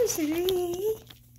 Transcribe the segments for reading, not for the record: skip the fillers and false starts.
Ashley.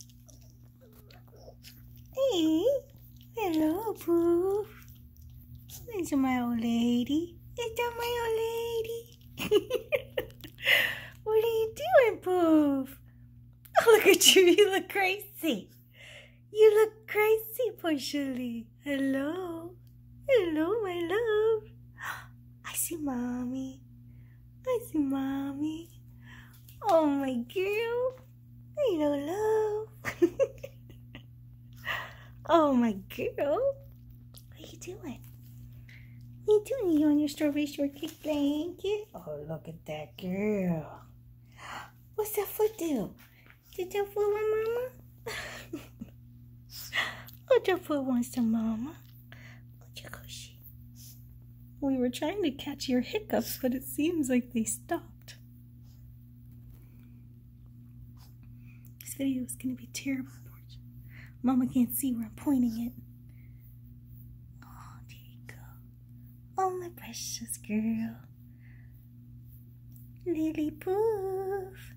Hey, hello, Poof. Is my old lady? Is that my old lady? What are you doing, Poof? Oh, look at you. You look crazy. You look crazy, partially. Hello. Hello, my love. I see Mommy. I see Mommy. Oh, my girl. Hello, love. Oh, my girl. What are you doing? What are you doing? You on your strawberry shortcake blanket? Oh, look at that girl. What's that foot do? Did that foot want Mama? Oh, that foot wants some Mama. We were trying to catch your hiccups, but it seems like they stopped. This video is going to be terrible. Mama can't see where I'm pointing it. Oh, there you go. Oh, my precious girl. Lily Poof.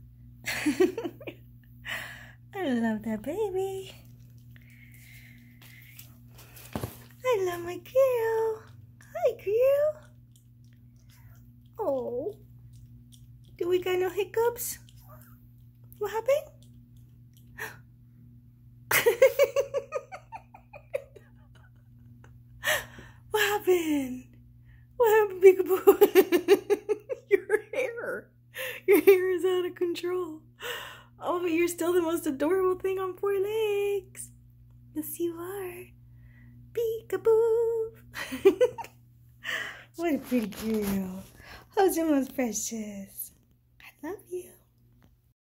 I love that baby. I love my girl. Hi, girl. Oh. Do we got no hiccups? What happened? What happened? What happened, Peekaboo? Your hair is out of control. Oh, but you're still the most adorable thing on 4 legs. Yes, you are. Peekaboo. What a pretty girl. How's your most precious? I love you.